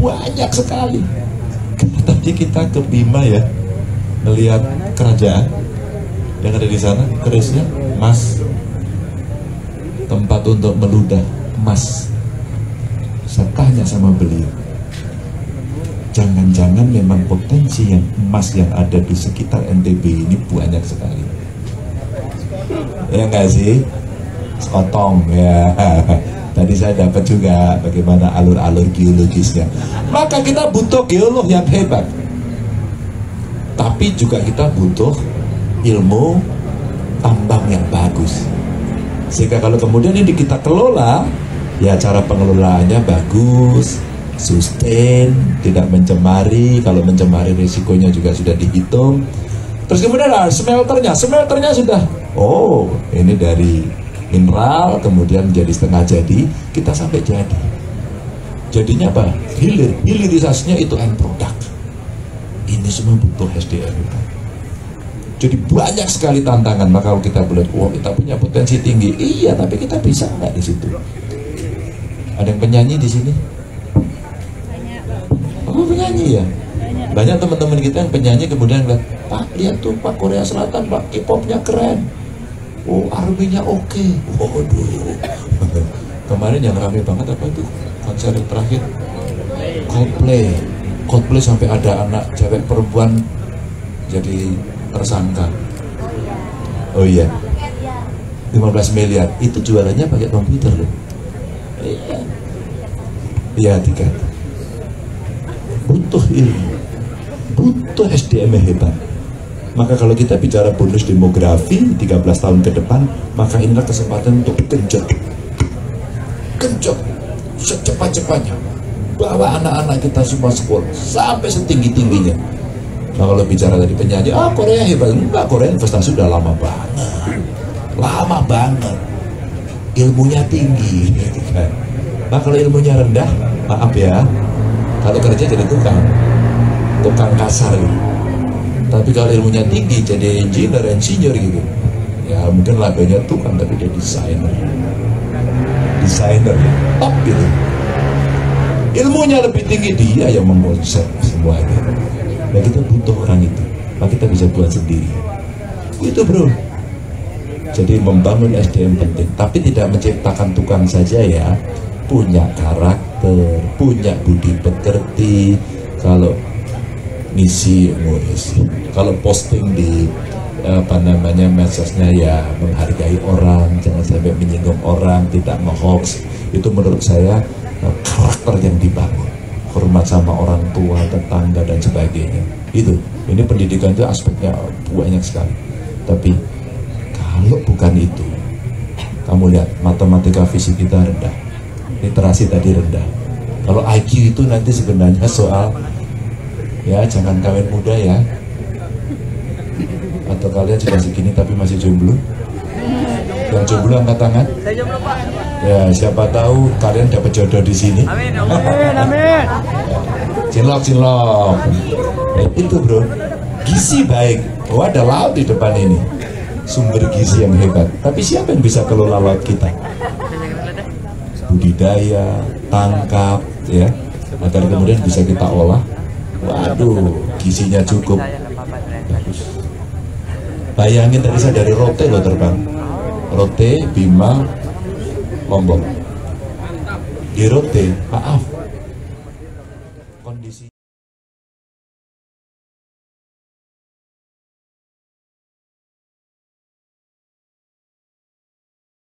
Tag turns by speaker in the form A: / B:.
A: banyak sekali. Tadi kita ke Bima ya, melihat kerajaan yang ada di sana, kerisnya emas, tempat untuk meludah emas. Saya tanya sama beliau, jangan-jangan memang potensi yang emas yang ada di sekitar NTB ini banyak sekali. Ya nggak sih? Sekotong ya. Tadi saya dapat juga bagaimana alur-alur geologisnya. Maka kita butuh geolog yang hebat, tapi juga kita butuh ilmu tambang yang bagus. Sehingga kalau kemudian ini kita kelola, ya cara pengelolaannya bagus, sustain, tidak mencemari. Kalau mencemari risikonya juga sudah dihitung. Terus kemudian smelternya sudah, oh ini dari mineral kemudian jadi setengah jadi, kita sampai jadi. Jadinya apa? Hilirisasinya itu end product. Ini semua butuh SDM. Jadi banyak sekali tantangan. Maka kalau kita boleh, wah kita punya potensi tinggi. Iya, tapi kita bisa nggak di situ? Ada yang penyanyi di sini? Oh penyanyi ya? Banyak teman-teman kita yang penyanyi kemudian bilang, Pak lihat tuh Pak, Korea Selatan Pak, K-popnya keren. Oh arminya oke. Waduh. Kemarin yang rame banget apa itu? Konser terakhir Coldplay sampai ada anak cewek perempuan jadi tersangka. Oh iya, 15 miliar. Itu jualannya pakai komputer loh. Iya tiga. Butuh ilmu, butuh SDM yang hebat. Maka kalau kita bicara bonus demografi 13 tahun ke depan, maka inilah kesempatan untuk genjot secepat-cepatnya bawa anak-anak kita semua sekolah sampai setinggi-tingginya. Nah kalau bicara tadi penyanyi, Korea hebat. Enggak, Korea investasi udah lama banget, ilmunya tinggi gitu kan. Nah kalau ilmunya rendah, maaf ya, kalau kerja jadi tukang kasar gitu. Tapi kalau ilmunya tinggi jadi insinyur gitu, ya mungkin labelnya tukang tapi dia desainer top gitu. Ilmunya lebih tinggi, dia yang mengonsep semuanya. Nah kita butuh orang itu, maka kita bisa buat sendiri. Itu bro. Jadi membangun SDM penting, tapi tidak menciptakan tukang saja ya. Punya karakter, punya budi pekerti. Kalau ngisi, kalau posting di medsosnya ya menghargai orang, jangan sampai menyinggung orang, tidak nge-hoax. Itu menurut saya karakter yang dibangun, hormat sama orang tua, tetangga dan sebagainya. Ini pendidikan itu aspeknya banyak sekali. Tapi kalau bukan itu, kamu lihat matematika fisik kita rendah, literasi tadi rendah. Kalau IQ itu nanti sebenarnya soal, ya jangan kawin muda ya. Atau kalian sudah segini tapi masih jomblo? Yang jomblo angkat tangan.
B: Saya jomblo Pak.
A: Ya siapa tahu kalian dapat jodoh di sini.
B: Amin, amin.
A: Cinlok. Itu bro, gizi baik. Oh ada laut di depan ini, sumber gizi yang hebat. Tapi siapa yang bisa kelola laut kita? Budidaya, tangkap, ya, agar kemudian bisa kita olah. Waduh, gizinya cukup. Bagus. Bayangin tadi saya dari Rote loh terbang. Rote, Bima, Lombok. Di Rote, maaf, kondisi